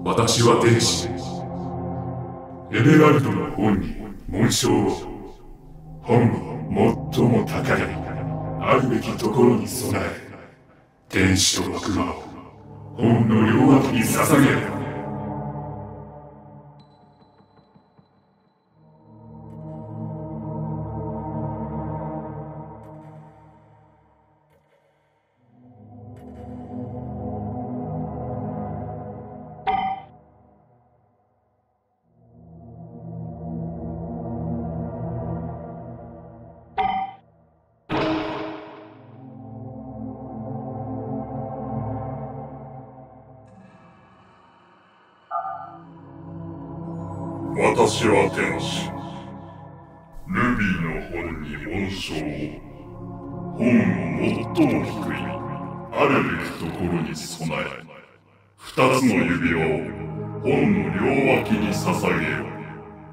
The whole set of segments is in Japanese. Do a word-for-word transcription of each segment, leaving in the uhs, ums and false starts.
私は天使。エメラルドの本に紋章を。本は最も高い、あるべきところに備え、天使と悪魔を本の両脇に捧げる。 私は天使。ルビーの本に紋章を。本の最も低い、あるべきところに備え、二つの指輪を本の両脇に捧げよ。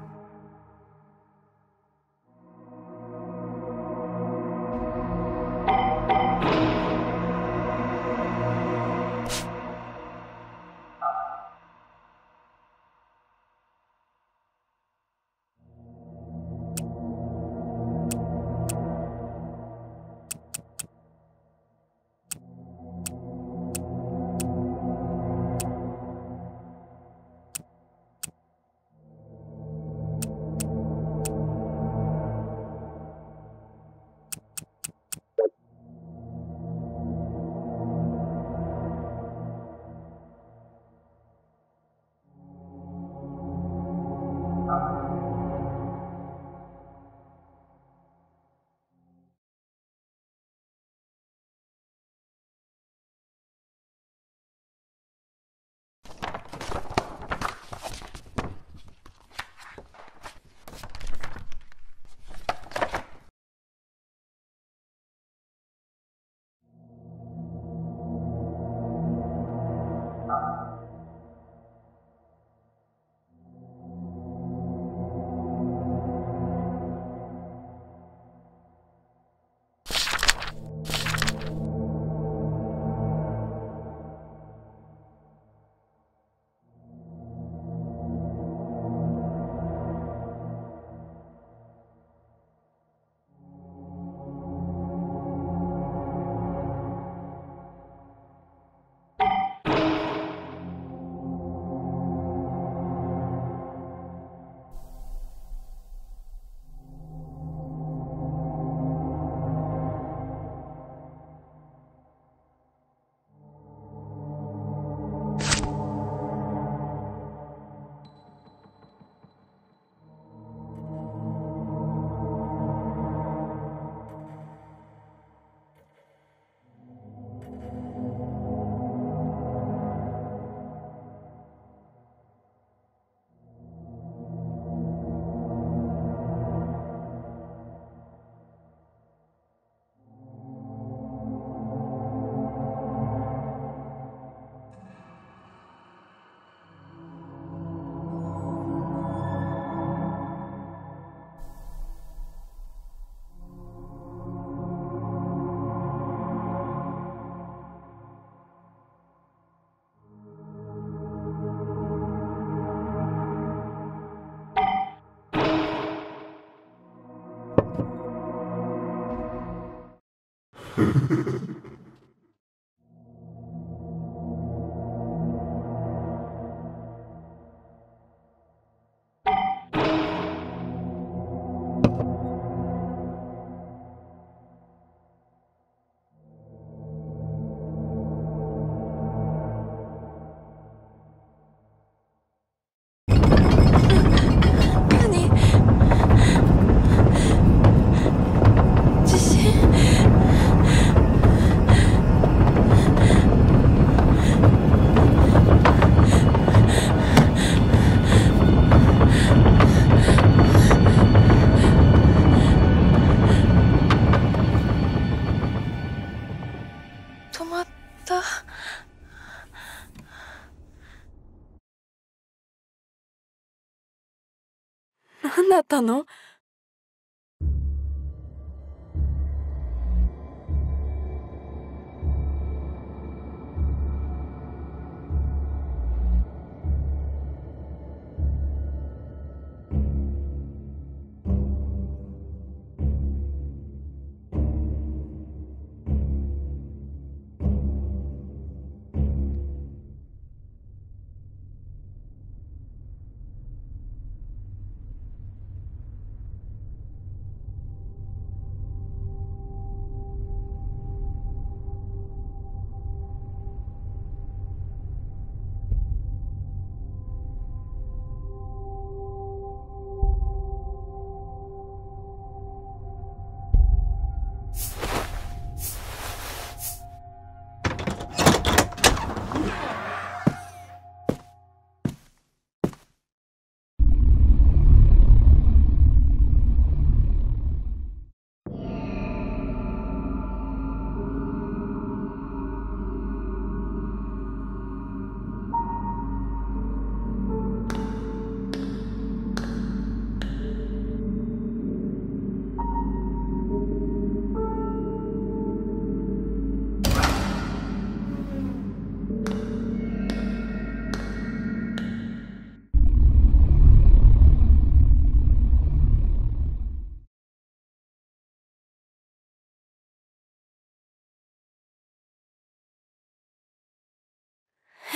何だったの？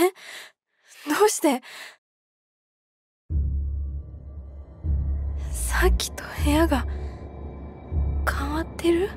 え、どうして？さっきと部屋が変わってる？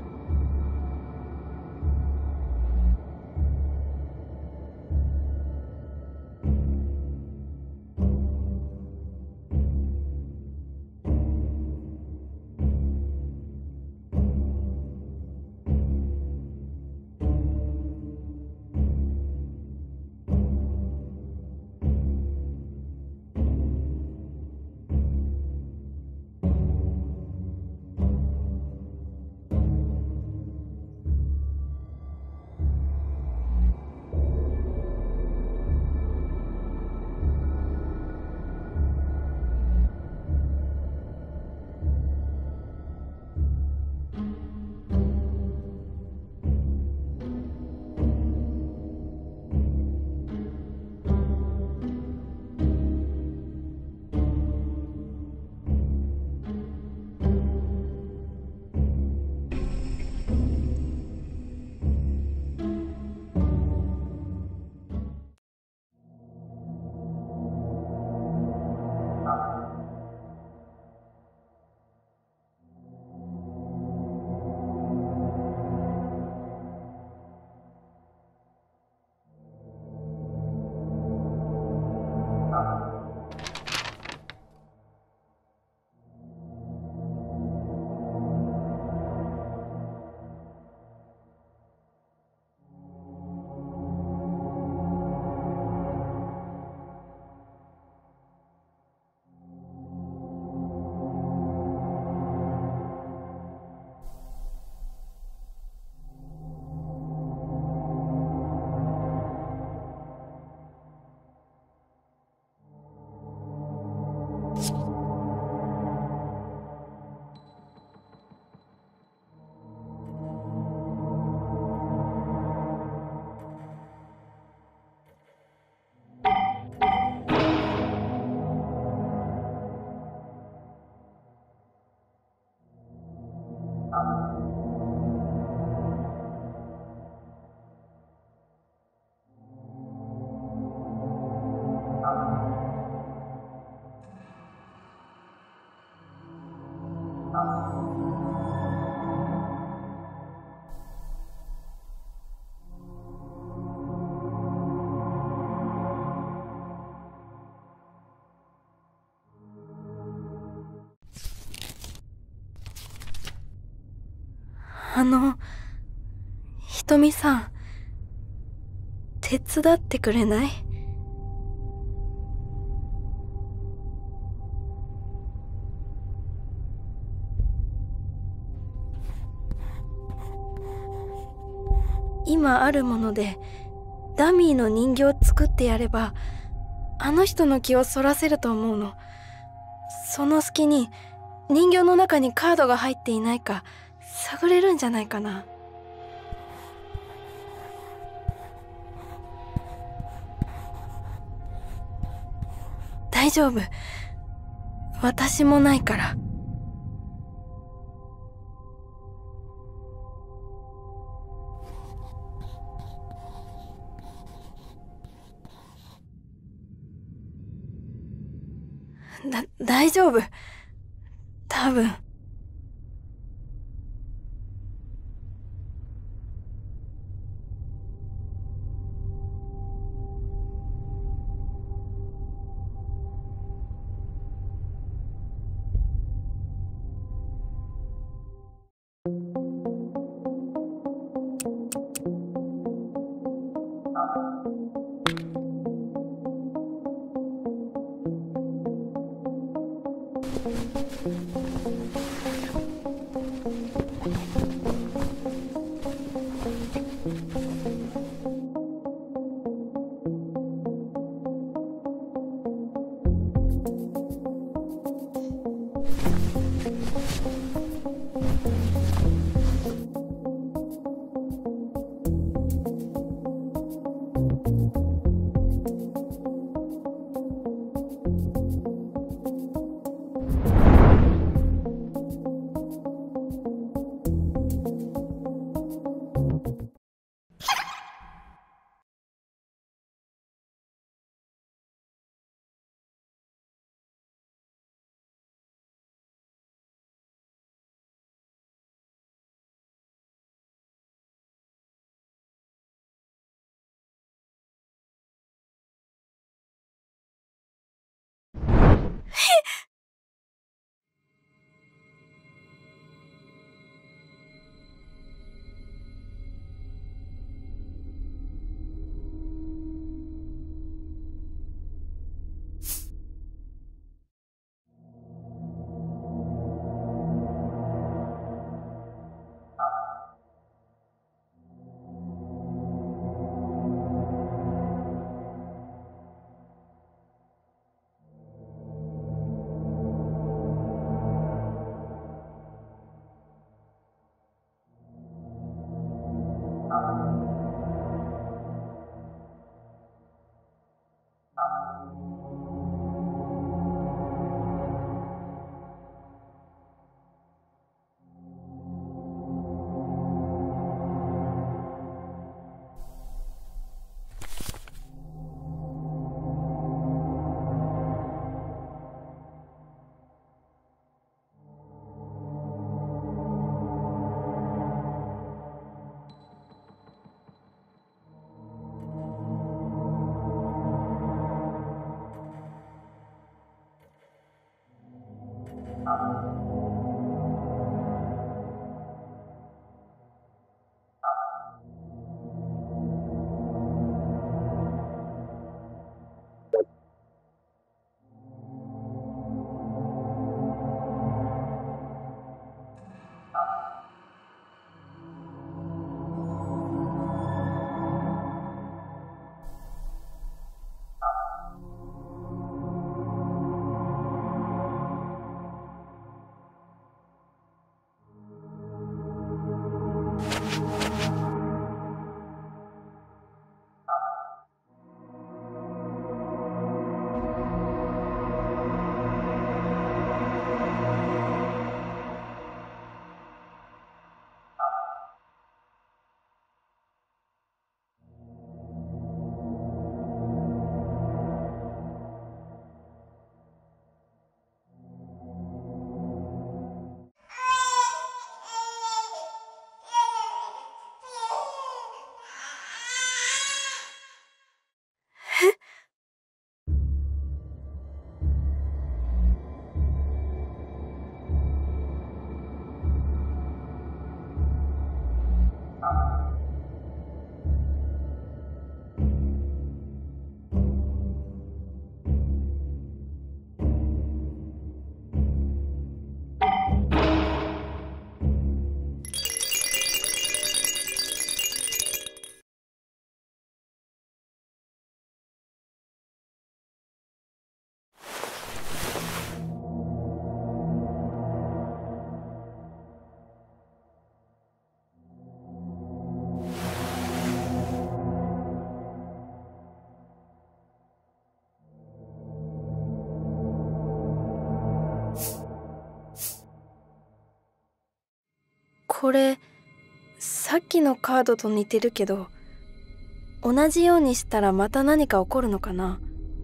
あの、ひとみさん、手伝ってくれない？今あるものでダミーの人形を作ってやれば、あの人の気をそらせると思うの。その隙に人形の中にカードが入っていないか探れるんじゃないかな。大丈夫。私もないから。だ、大丈夫。多分。 これさっきのカードと似てるけど、同じようにしたらまた何か起こるのかな。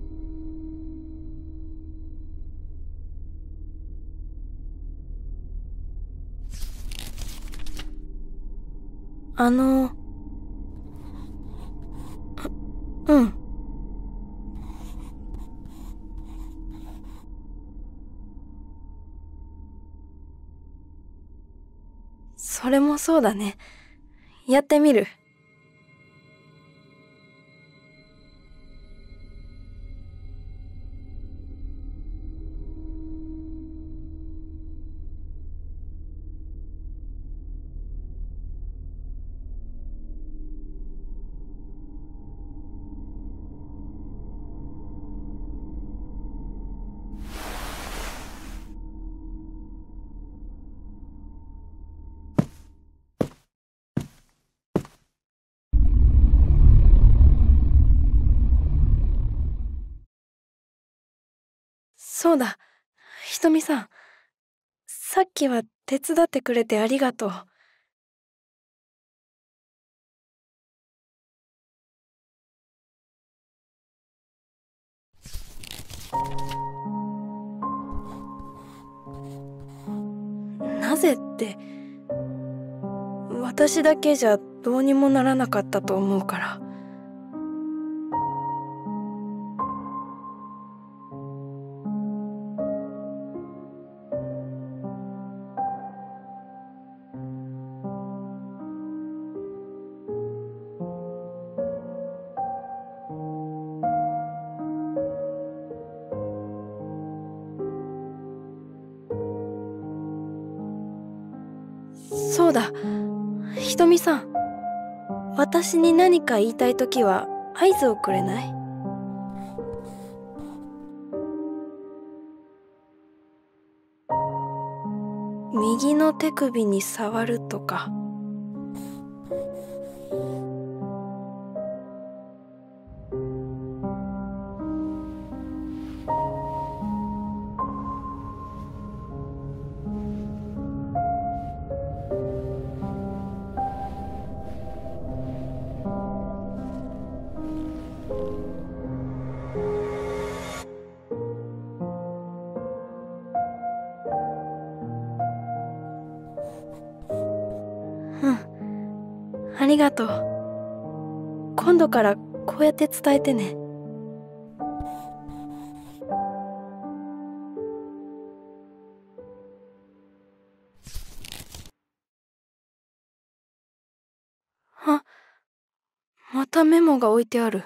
あのううんそれもそうだね。やってみる。そうだ、ひとみさん。さっきは手伝ってくれてありがとう。なぜって、私だけじゃどうにもならなかったと思うから。そうだ、ひとみさん。私に何か言いたいときは合図をくれない？右の手首に触るとか。ありがとう。今度からこうやって伝えてね。 たメモが置いてある。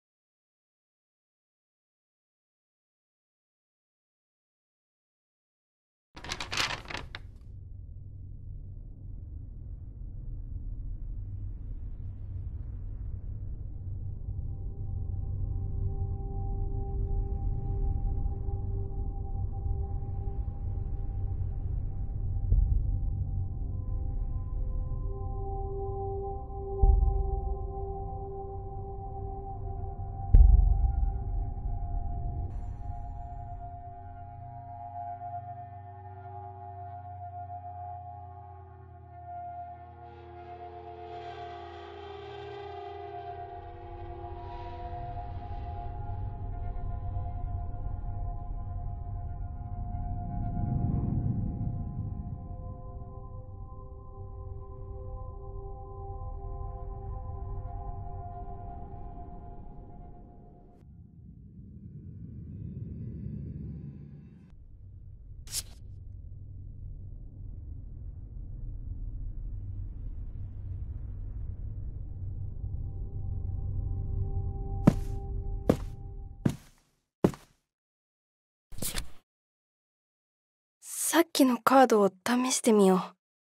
さっきのカードを試してみよう。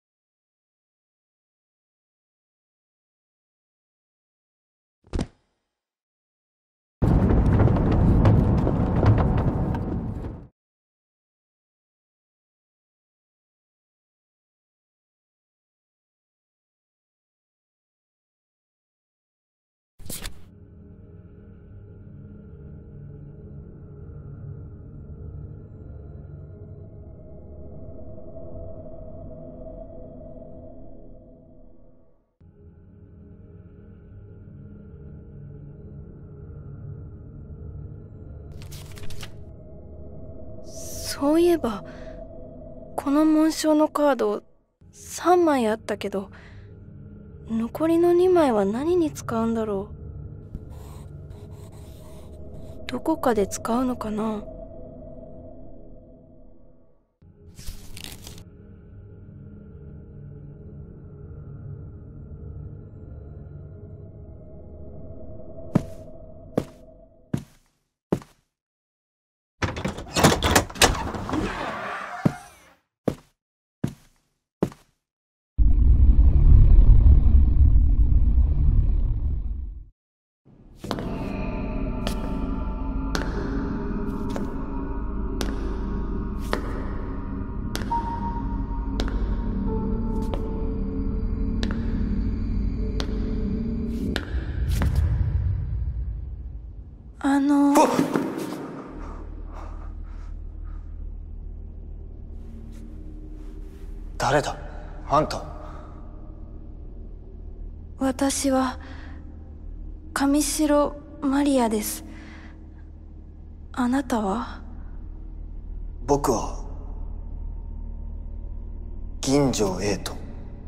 そういえばこの紋章のカードさんまいあったけど、残りのにまいは何に使うんだろう。どこかで使うのかな。あの誰だあんた。 私は上白マリアです。あなたは？ 僕は銀城瑛斗。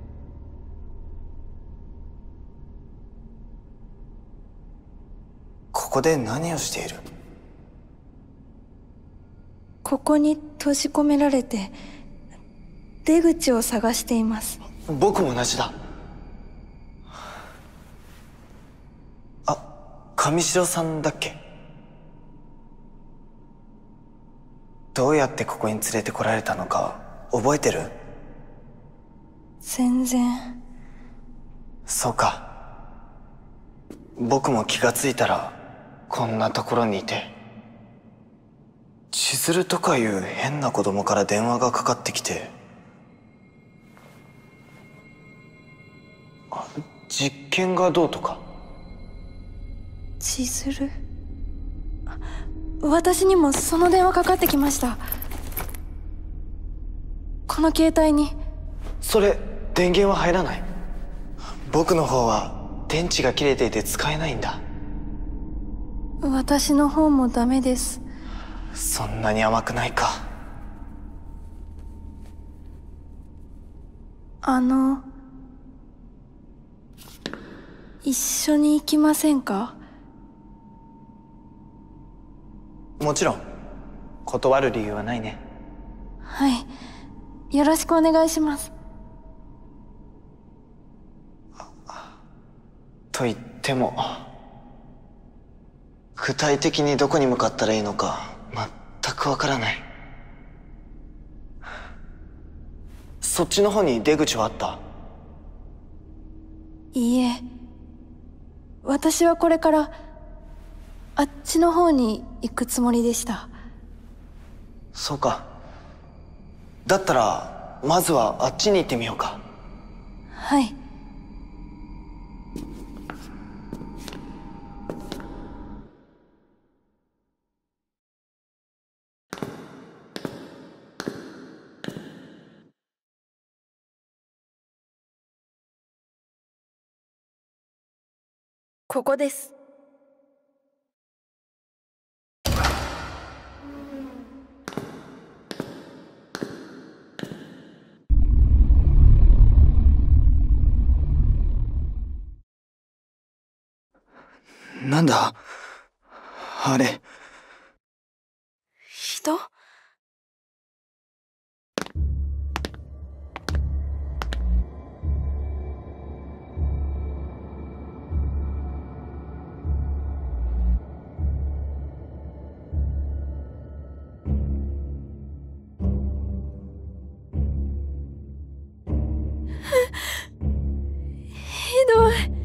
ここで何をしている？ ここに閉じ込められて出口を探しています。 僕も同じだ。あ、上白さんだっけ？どうやってここに連れてこられたのか覚えてる？ 全然。 そうか。僕も気がついたらこんなところにいて、千鶴とかいう変な子供から電話がかかってきて、あ、実験がどうとか。 千鶴？私にもその電話かかってきました。この携帯に。 それ電源は入らない。僕の方は電池が切れていて使えないんだ。 私の方もダメです。 そんなに甘くないか。 あの一緒に行きませんか？ もちろん断る理由はないね。 はい、よろしくお願いします。 と言ってでも具体的にどこに向かったらいいのか全くわからない。そっちの方に出口はあった？ いいえ、私はこれからあっちの方に行くつもりでした。 そうか。だったらまずはあっちに行ってみようか。 はい。ここです。 なんだあれ。 人？ひどい。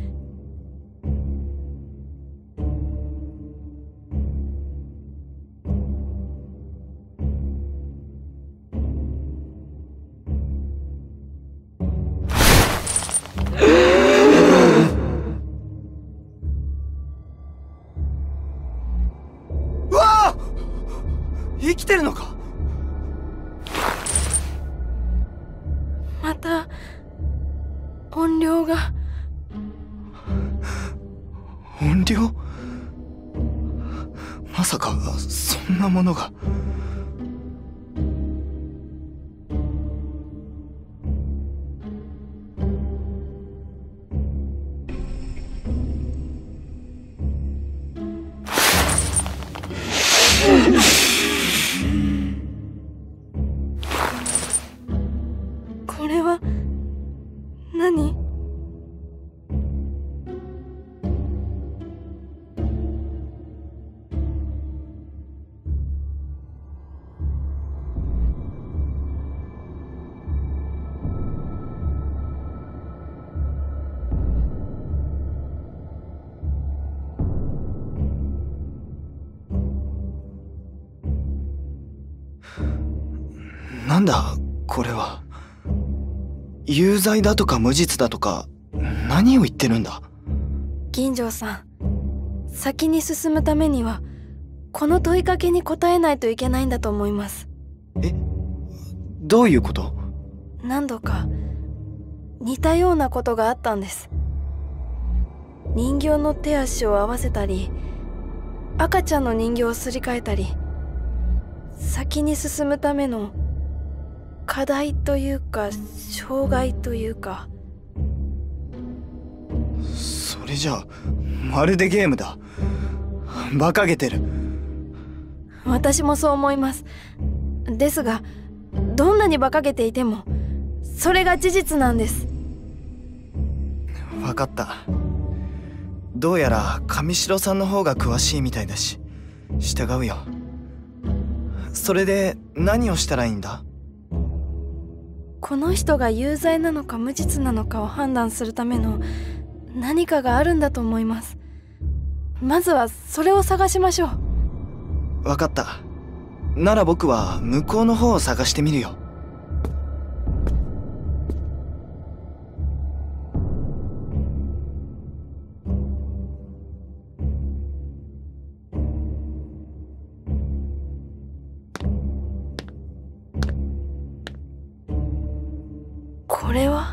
うわあ！生きてるのか？ また音量が。 音量？まさかそんなものが。 これは何？ なんだこれは。有罪だとか無実だとか何を言ってるんだ？ 銀城さん、先に進むためにはこの問いかけに答えないといけないんだと思います。 え、どういうこと？ 何度か似たようなことがあったんです。人形の手足を合わせたり、赤ちゃんの人形をすり替えたり、先に進むための課題というか障害というか。 それじゃあまるでゲームだ。馬鹿げてる。 私もそう思います。ですがどんなに馬鹿げていてもそれが事実なんです。 分かった。どうやら上白さんの方が詳しいみたいだし従うよ。それで何をしたらいいんだ？ この人が有罪なのか無実なのかを判断するための何かがあるんだと思います。まずはそれを探しましょう。 分かった。なら僕は向こうの方を探してみるよ。 これは